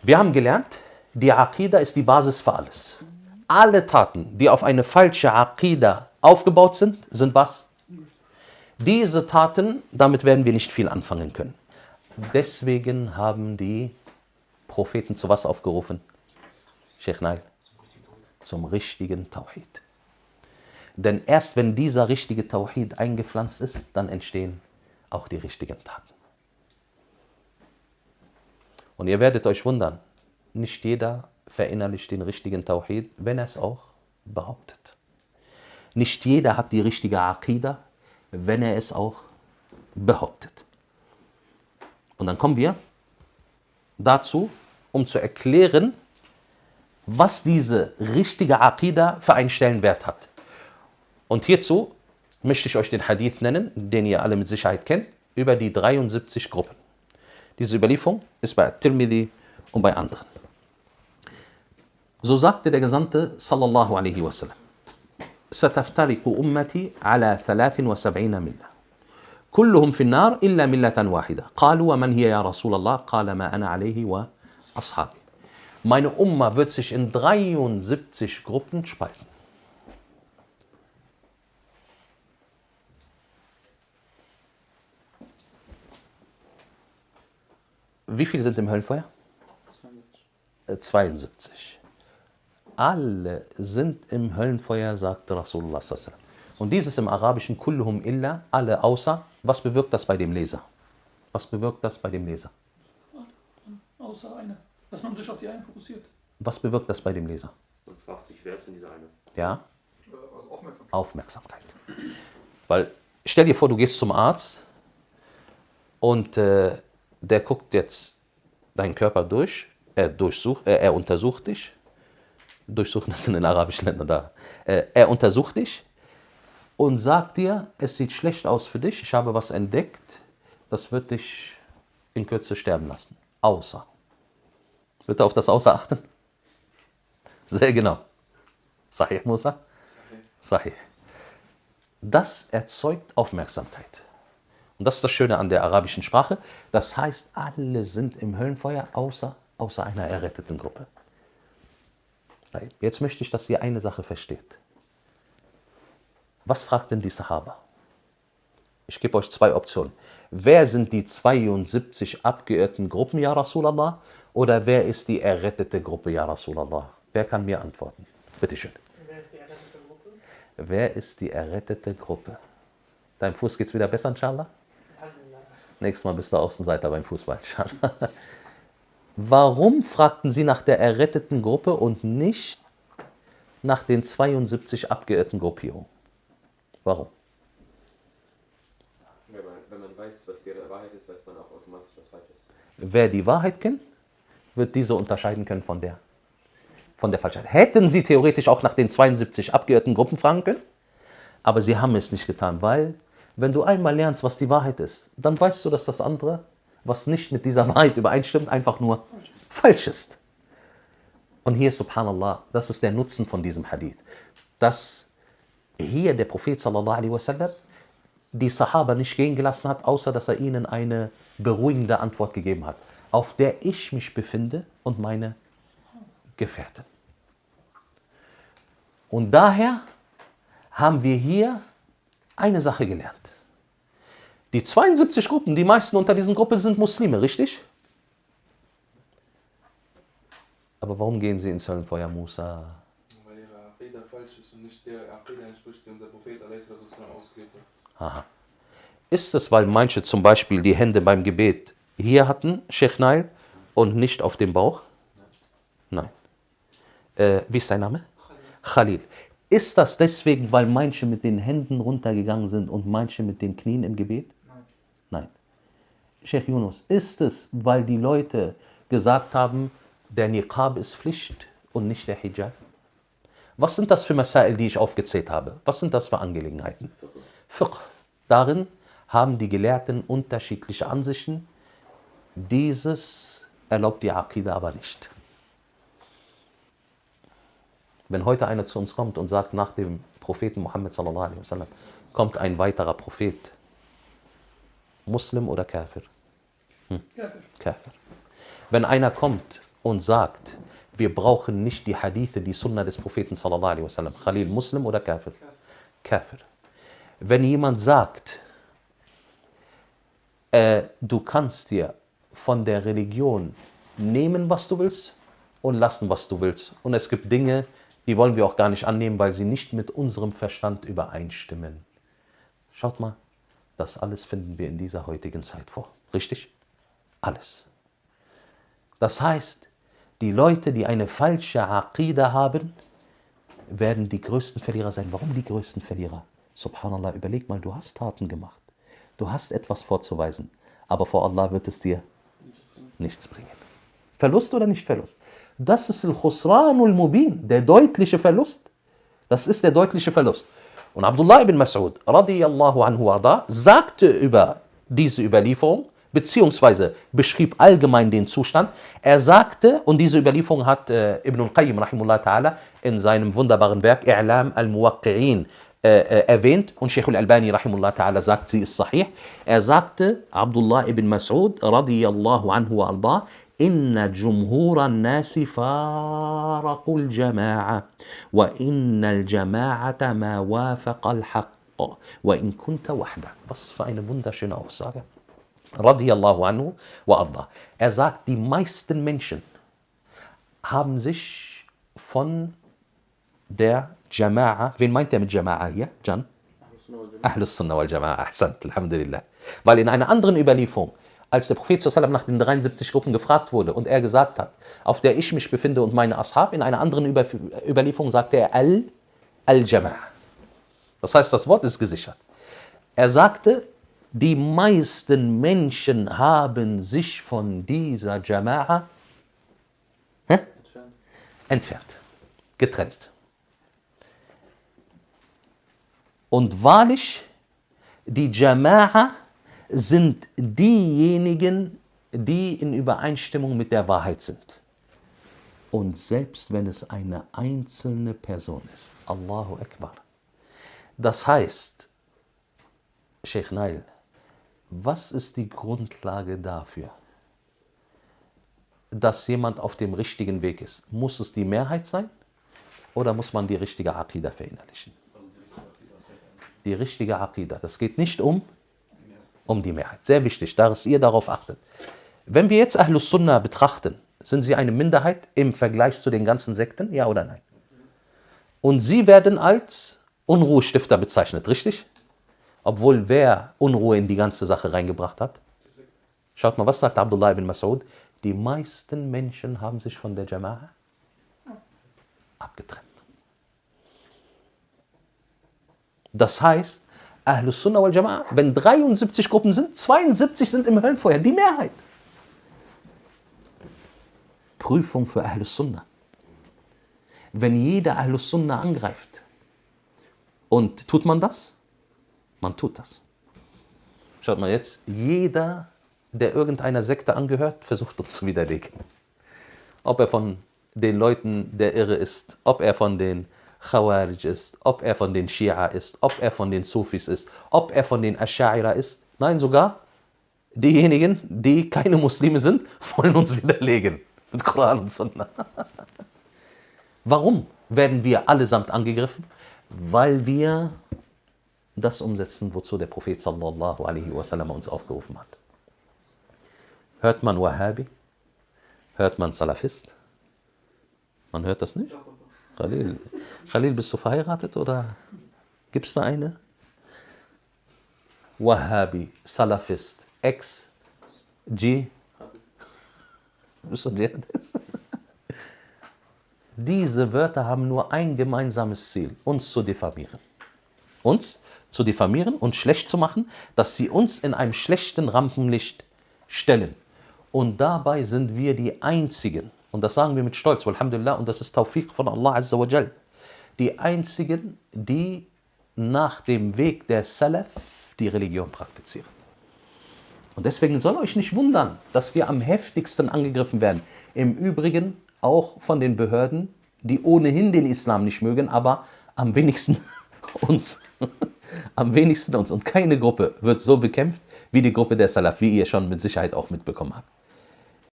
Wir haben gelernt, die Aqida ist die Basis für alles. Alle Taten, die auf eine falsche Aqida aufgebaut sind, sind was? Diese Taten, damit werden wir nicht viel anfangen können. Deswegen haben die Propheten zu was aufgerufen? Sheikh Nail? Zum richtigen Tawhid. Denn erst wenn dieser richtige Tawhid eingepflanzt ist, dann entstehen auch die richtigen Taten. Und ihr werdet euch wundern, nicht jeder verinnerlicht den richtigen Tawhid, wenn er es auch behauptet. Nicht jeder hat die richtige Aqida, wenn er es auch behauptet. Und dann kommen wir dazu, um zu erklären, was diese richtige Aqida für einen Stellenwert hat. Und hierzu möchte ich euch den Hadith nennen, den ihr alle mit Sicherheit kennt, über die 73 Gruppen. Diese Überlieferung ist bei Tirmidhi und bei anderen. So sagte der Gesandte sallallahu alaihi wasallam: Sataftariqu ummati ala 73 Millah. كلهم في النار إلا ملة واحدة قالوا ومن هي يا رسول الله قال ما أنا عليه وأصحابي. Meine Umma wird sich in 73 Gruppen spalten. Wie viele sind im Höllenfeuer? 72. Alle sind im Höllenfeuer, sagte Rasulullah sallallahu alaihi wasallam. Und dieses im Arabischen kulluhum illa, alle außer. Was bewirkt das bei dem Leser? Was bewirkt das bei dem Leser? Außer eine. Dass man sich auf die eine fokussiert. Was bewirkt das bei dem Leser? Man fragt sich, wer ist denn dieser eine? Ja? Aufmerksamkeit. Aufmerksamkeit. Weil, stell dir vor, du gehst zum Arzt und der guckt jetzt deinen Körper durch, er untersucht dich. Durchsuchen, das sind in arabischen Ländern da. Er untersucht dich und sagt dir, es sieht schlecht aus für dich, ich habe was entdeckt, das wird dich in Kürze sterben lassen. Außer. Wird er auf das Außer achten? Sehr genau. Sahih, Musa? Sahih. Das erzeugt Aufmerksamkeit. Und das ist das Schöne an der arabischen Sprache. Das heißt, alle sind im Höllenfeuer, außer einer erretteten Gruppe. Jetzt möchte ich, dass ihr eine Sache versteht. Was fragt denn die Sahaba? Ich gebe euch zwei Optionen. Wer sind die 72 abgeirrten Gruppen, ja Rasulallah? Oder wer ist die errettete Gruppe, ja Rasulallah? Wer kann mir antworten? Bitte schön. Wer ist die errettete Gruppe? Wer ist die errettete Gruppe? Deinem Fuß geht's wieder besser, inshallah? Nächstes Mal bist du Außenseiter beim Fußball, inshallah. Warum fragten sie nach der erretteten Gruppe und nicht nach den 72 abgeirrten Gruppierungen? Warum? Wenn man weiß, was die Wahrheit ist, weiß man auch automatisch, was falsch ist. Wer die Wahrheit kennt, wird diese unterscheiden können von der Falschheit. Hätten sie theoretisch auch nach den 72 abgeirrten Gruppen fragen können, aber sie haben es nicht getan, weil, wenn du einmal lernst, was die Wahrheit ist, dann weißt du, dass das andere, was nicht mit dieser Wahrheit übereinstimmt, einfach nur falsch ist. Und hier, subhanallah, das ist der Nutzen von diesem Hadith, dass hier der Prophet sallallahu alaihi wasallam die Sahaba nicht gehen gelassen hat, außer dass er ihnen eine beruhigende Antwort gegeben hat, auf der ich mich befinde und meine Gefährten. Und daher haben wir hier eine Sache gelernt. Die 72 Gruppen, die meisten unter diesen Gruppen sind Muslime, richtig? Aber warum gehen sie ins Höllenfeuer, Musa? Weil ihre Aqida falsch ist und nicht der Aqida entspricht, die unser Prophet ausgelegt hat. Aha. Ist es, weil manche zum Beispiel die Hände beim Gebet hier hatten, Sheikh Nail, und nicht auf dem Bauch? Nein. Wie ist dein Name? Khalil. Ist das deswegen, weil manche mit den Händen runtergegangen sind und manche mit den Knien im Gebet? Nein. Sheikh Yunus, ist es, weil die Leute gesagt haben, der Niqab ist Pflicht und nicht der Hijab? Was sind das für Masail, die ich aufgezählt habe? Was sind das für Angelegenheiten? Fiqh. Darin haben die Gelehrten unterschiedliche Ansichten. Dieses erlaubt die Aqida aber nicht. Wenn heute einer zu uns kommt und sagt, nach dem Propheten Muhammad sallallahu alaihi wasallam kommt ein weiterer Prophet, Muslim oder Kafir? Kafir. Kafir. Wenn einer kommt und sagt, wir brauchen nicht die Hadithe, die Sunna des Propheten sallallahu alaihi wasallam. Khalil, Muslim oder Kafir? Kafir. Wenn jemand sagt, du kannst dir von der Religion nehmen, was du willst und lassen, was du willst. Und es gibt Dinge, die wollen wir auch gar nicht annehmen, weil sie nicht mit unserem Verstand übereinstimmen. Schaut mal, das alles finden wir in dieser heutigen Zeit vor. Richtig? Alles. Das heißt, die Leute, die eine falsche Aqida haben, werden die größten Verlierer sein. Warum die größten Verlierer? Subhanallah, überleg mal, du hast Taten gemacht. Du hast etwas vorzuweisen, aber vor Allah wird es dir nichts bringen. Verlust oder nicht Verlust? Das ist al-Khusranul Mubin, der deutliche Verlust. Das ist der deutliche Verlust. Und Abdullah ibn Mas'ud, radiyallahu anhu arda, sagte über diese Überlieferung, beziehungsweise beschrieb allgemein den Zustand. Er sagte, und diese Überlieferung hat Ibn al-Qayyim rahimullah ta'ala in seinem wunderbaren Werk I'lam al-Muwaqqi'in erwähnt, und Sheikh al-Albani rahimullah ta'ala sagt, sie ist sahih. Er sagte, Abdullah ibn Mas'ud radiyallahu anhu arda, إن جمهور الناس فارقوا الجماعة وإن الجماعة ما وافق الحق وإن كنت وحدك. Was für eine wunderschöne Aussage. Radiyallahu anhu wa arda. Er sagt, die meisten Menschen haben sich von der Jama'a, wen meint er mit Jama'a hier? Jan? Ahlus Sunnah wal Jama'a. Ahsant, alhamdulillah. Weil in einer anderen Überlieferung, als der Prophet sallam nach den 73 Gruppen gefragt wurde und er gesagt hat, auf der ich mich befinde und meine Ashab, in einer anderen Überlieferung sagte er Al-Jama'a. Das heißt, das Wort ist gesichert. Er sagte, die meisten Menschen haben sich von dieser Jama'a entfernt, getrennt. Und wahrlich, die Jama'a sind diejenigen, die in Übereinstimmung mit der Wahrheit sind. Und selbst wenn es eine einzelne Person ist, Allahu Akbar. Das heißt, Sheikh Nail, was ist die Grundlage dafür, dass jemand auf dem richtigen Weg ist? Muss es die Mehrheit sein oder muss man die richtige Aqida verinnerlichen? Die richtige Aqida. Das geht nicht um die Mehrheit. Sehr wichtig, dass ihr darauf achtet. Wenn wir jetzt Ahlus Sunnah betrachten, sind sie eine Minderheit im Vergleich zu den ganzen Sekten? Ja oder nein? Und sie werden als Unruhestifter bezeichnet, richtig? Obwohl wer Unruhe in die ganze Sache reingebracht hat? Schaut mal, was sagt Abdullah ibn Mas'ud? Die meisten Menschen haben sich von der Jama'a abgetrennt. Das heißt, Ahlus Sunnah wal Jama'a, wenn 73 Gruppen sind, 72 sind im Höllenfeuer, die Mehrheit. Prüfung für Ahlus Sunnah. Wenn jeder Ahlus Sunnah angreift, und tut man das? Man tut das. Schaut mal jetzt, jeder, der irgendeiner Sekte angehört, versucht uns zu widerlegen. Ob er von den Leuten der Irre ist, ob er von den Khawarij ist, ob er von den Schia ist, ob er von den Sufis ist, ob er von den Ash'ira ist. Nein, sogar diejenigen, die keine Muslime sind, wollen uns widerlegen. Mit Koran und Sunnah. Warum werden wir allesamt angegriffen? Weil wir das umsetzen, wozu der Prophet sallallahu alaihi wasallam uns aufgerufen hat. Hört man Wahhabi? Hört man Salafist? Man hört das nicht? Khalil, bist du verheiratet oder gibt es da eine? Wahhabi, Salafist, G. Bist du das? Diese Wörter haben nur ein gemeinsames Ziel, uns zu diffamieren. Uns zu diffamieren und schlecht zu machen, dass sie uns in einem schlechten Rampenlicht stellen. Und dabei sind wir die Einzigen, und das sagen wir mit Stolz, walhamdulillah, und das ist Tawfiq von Allah Azza wa Jal, die Einzigen, die nach dem Weg der Salaf die Religion praktizieren. Und deswegen soll euch nicht wundern, dass wir am heftigsten angegriffen werden. Im Übrigen auch von den Behörden, die ohnehin den Islam nicht mögen, aber am wenigsten uns. Am wenigsten uns. Und keine Gruppe wird so bekämpft wie die Gruppe der Salaf, wie ihr schon mit Sicherheit auch mitbekommen habt.